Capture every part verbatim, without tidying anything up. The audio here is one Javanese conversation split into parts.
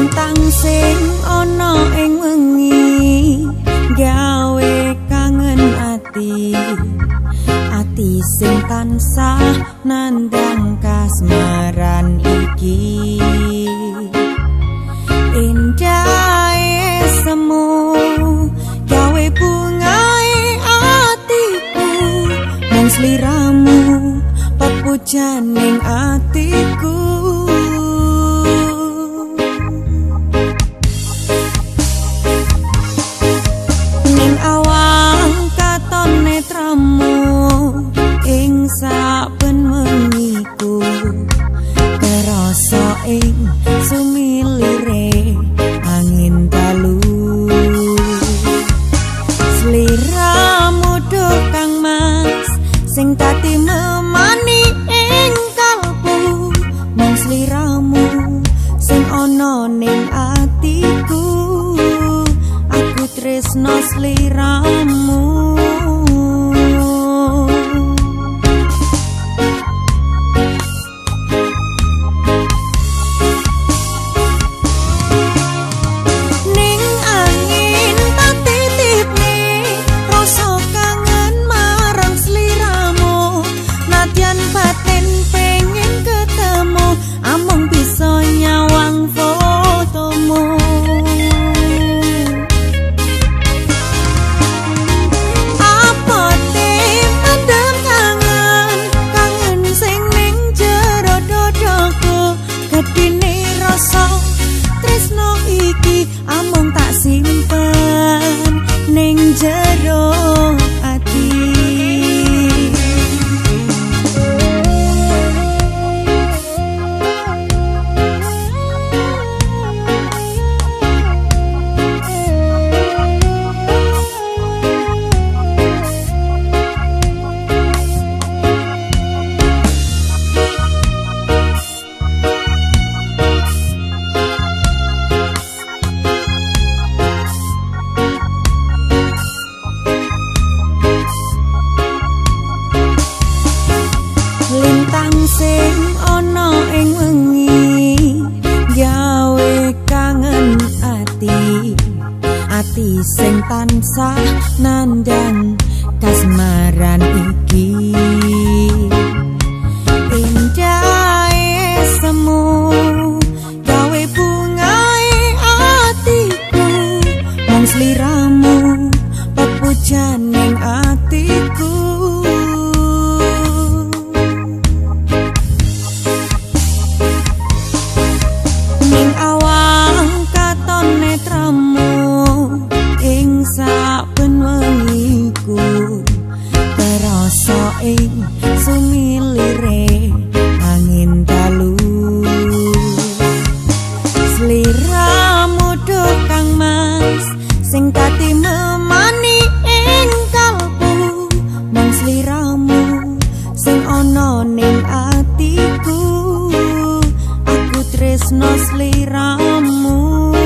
Lintang sing ana ing wengi gawe kangen ati, ati sing tansah nandang kasmaran iki. Indahe semu gawe bungae atiku, nang sliramu pepujaning atiku. Ning awang katon netramu ing saben wengiku, kerasa ing sumilire angin dalu. Sliramu do kang mas sing dadi memani ing kalbu, nang sliramu sing ana ning atiku. Aku tresno sliramu. Among tak simpen ning jero ati. Lintang sing ana ing wengi gawe kangen ati, ati sing tansah nandang kasmaran iki. Indahe semu gawe bungae atiku, nang sliramu pepujaning atiku. Ning awang katon netramu ing saben wengiku, terasa ing sumilire angin dalu. Sliramu do kang mas sing dadi memani ing kalbu, nang sliramu sing ana ning atiku. Aku tresno sliramu.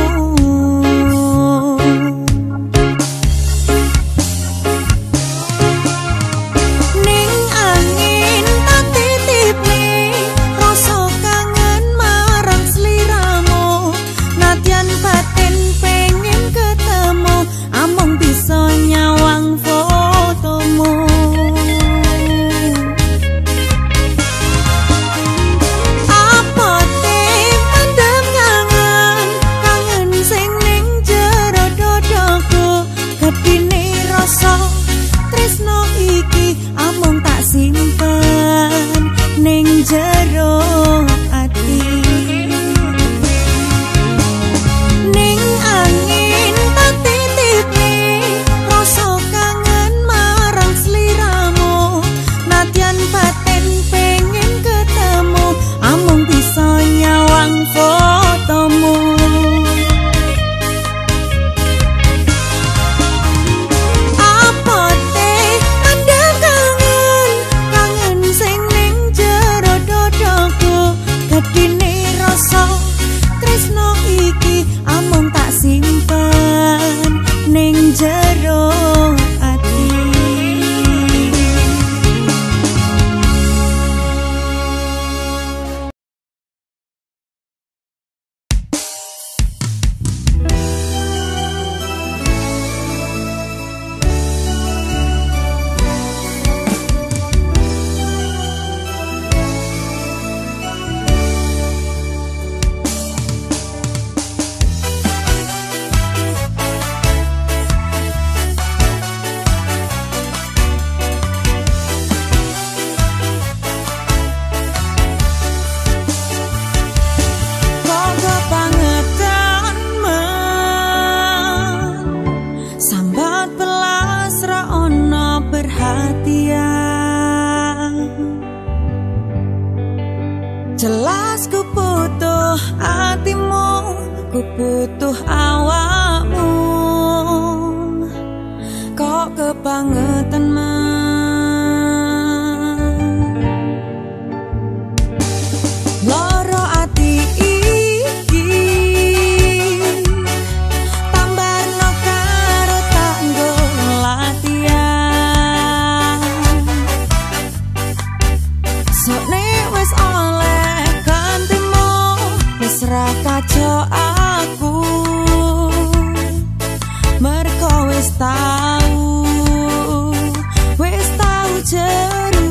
Ning angin tak titipne rasa kangen marang sliramu, nadyan batin pengen ketemu, among bisa nyawang fotomu. butuh awakmu kok kebangetan loro ati iki tambarno karo tanggo latihan sone wis oleh gantimu wis ra kaco aku merko wis tau wis tau jeru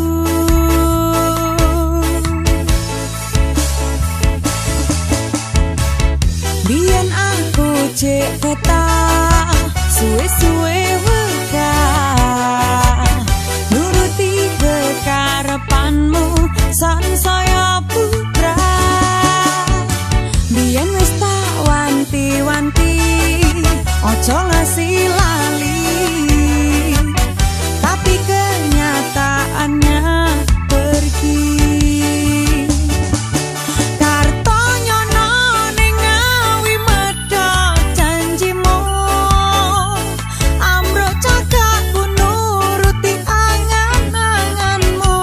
biyen aku cek betah suwe-suwe wegah nuruti kekarepanmu sansaya putra biyen wis tak wanti-wanti ojo ngasih lali tapi kenyataannya pergi karto nyono ning ngawi medhot janjimu amro cagakku nuruti angan-anganmu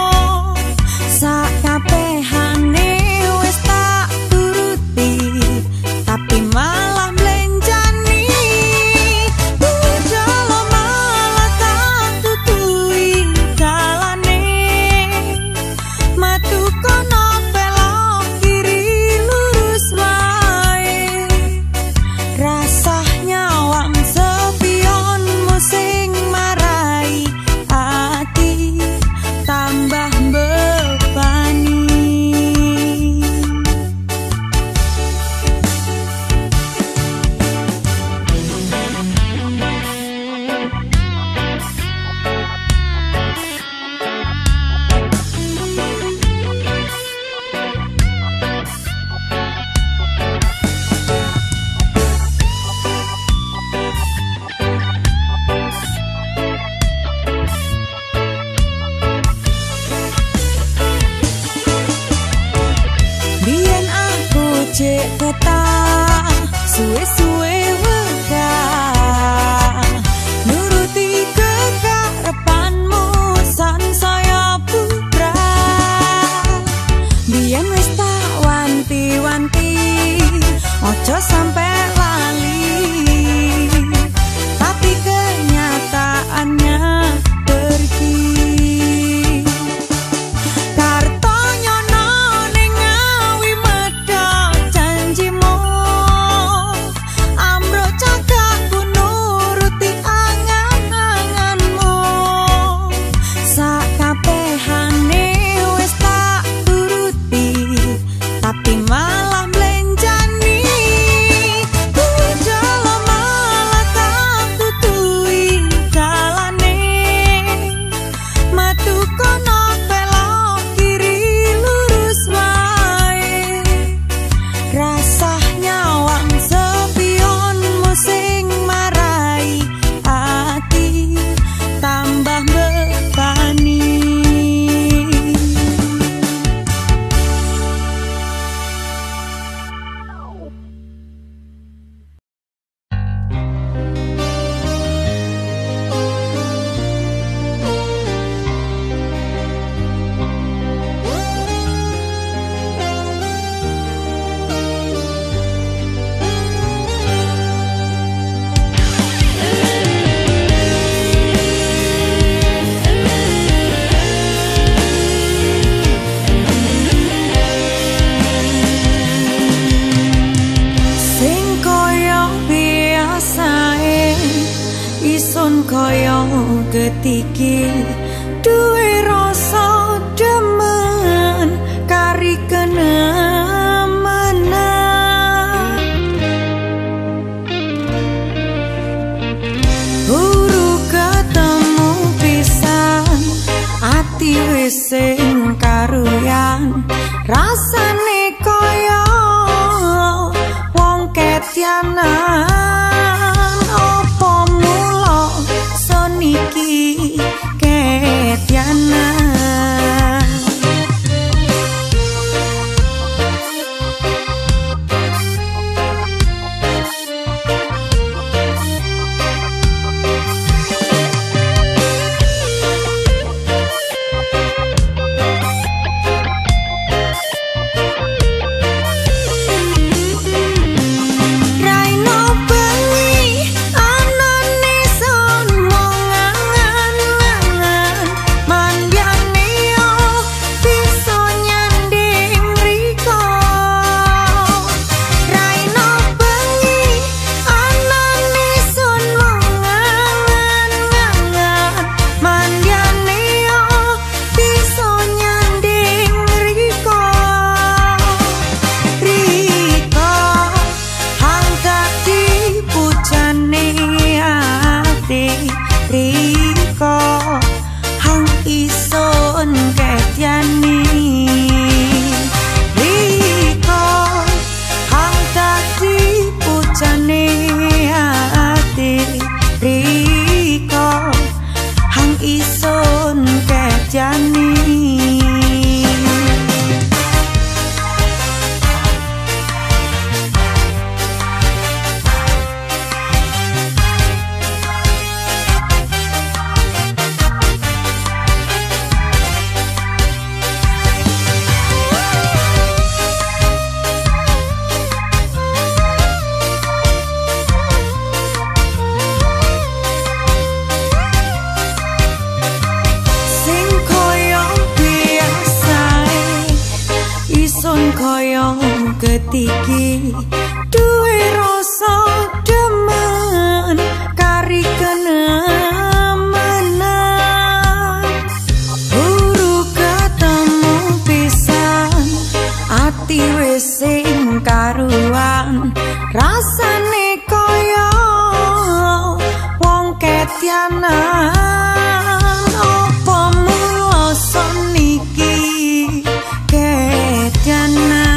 sakabehane wis tak turuti tapi malah mlenjani budal malah tak tutui dalane matu kono belok kiri lurus wae rasah nyawang sepionmu sing marai ati tambah bebani biyen aku cek betah suwe-suwe wegah nuruti kekarepanmu sansaya putra biyen wis tak wanti-wanti ojo sampe lali tapi kenyataannya pergi karto nyono ning ngawi medhot janjimu amro cagakku nuruti angan-anganmu sakabehane wis tak turuti tapi malah mlenjani budal malah tak tutui dalane matu kono belok kiri lurus wae rasah nyawang sepionmu sing marai ati tambah bebani sing koyo biasae isun koyo ketiki duwe rasa demen kari kenemana buru ketemu pisan ati wis sing karuyan rasane koyo wong ketyanan opo mula soniki ketyanan awet iki duwe rasa demen kari kenemenan buru ketemu pisan ati wis sing karuan rasane kaya wong ketyanan opo mula son iki ketyanan.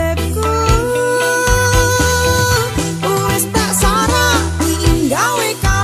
Gawe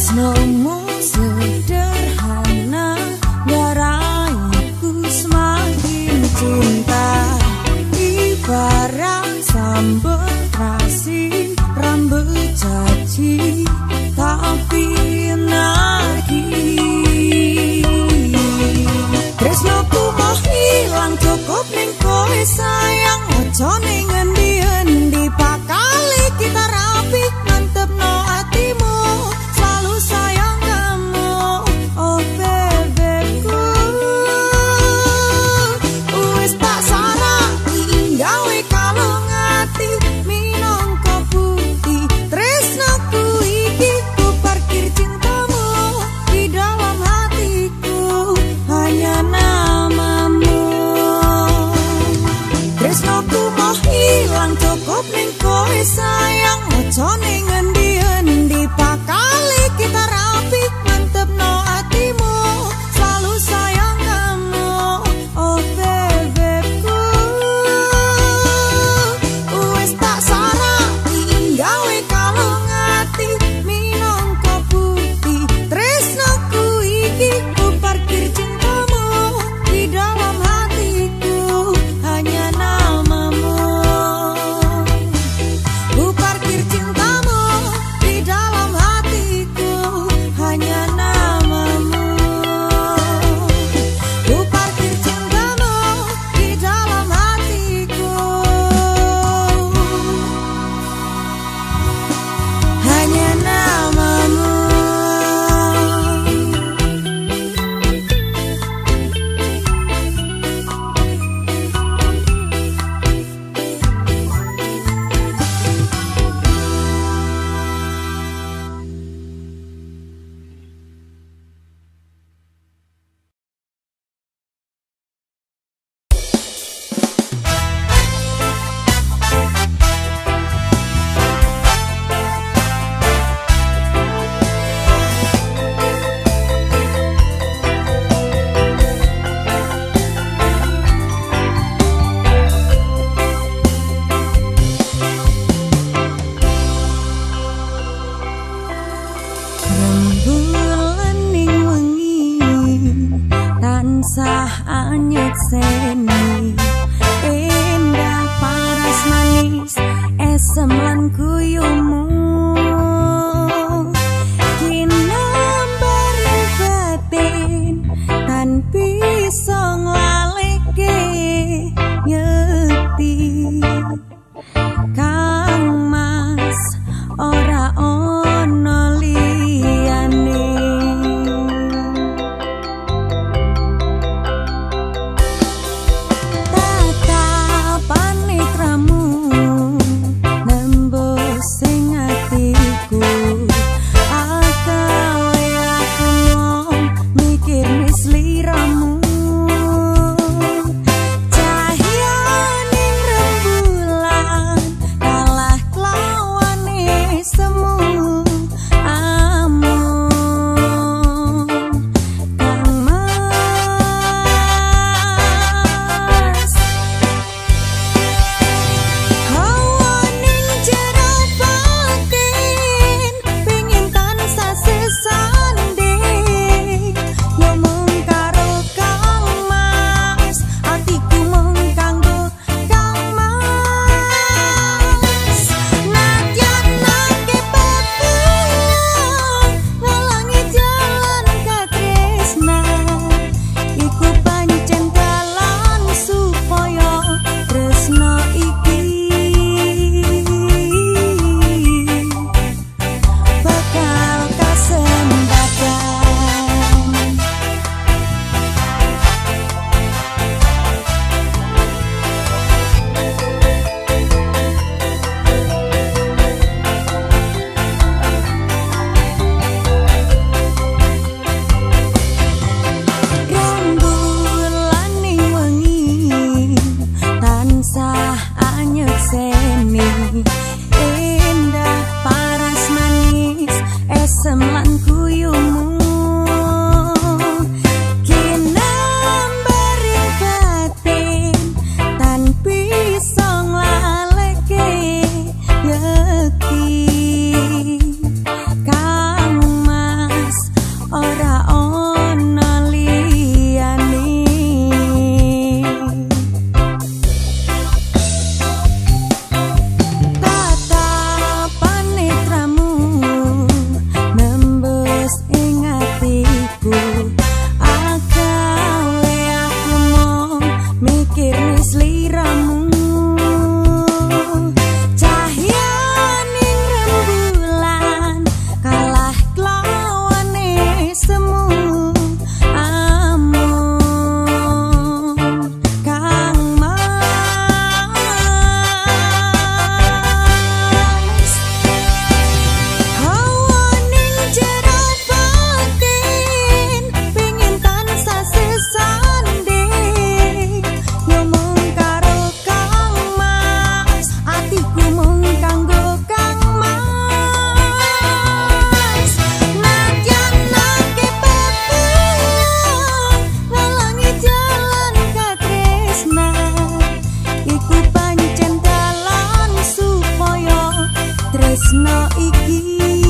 Tresnomu sederhana garaiku semakin cinta. Ibarat sambal terasi rambut caci tapi nagih. Tresnoku mau hilang cukup ning kowe sayang, ojo ning endi-endi bakale kita rapi mantepno atimu selalu sayang kamu oh bebeku. Wis tak saraki gawe kalung ati minangka bukti tresnoku iki ku parkir cintamu di dalam hatiku hanya namamu. Tresnoku mau hilang cukup ning kowe sayang, ojo ning endi-endi bakale kita rapi mantepno atimu selalu sayang kamu oh bebeku. Wis tak saraki gawe kalung ati minangka bukti tresnoku iki ku parkir cintamu di dalam hatiku hanya namamu. Ku parkir cintamu di dalam hatiku hanya namamu. Ku parkir cintamu di dalam hatiku hanya namamu. Rembulan ning wengi tansah anyut seni, endah paras manis esem lan guyumu kinambari batin tan bisa nglaleke nyeti. Kang Mas ora ono liyane. Tatapane kramu nembus sing tresno iki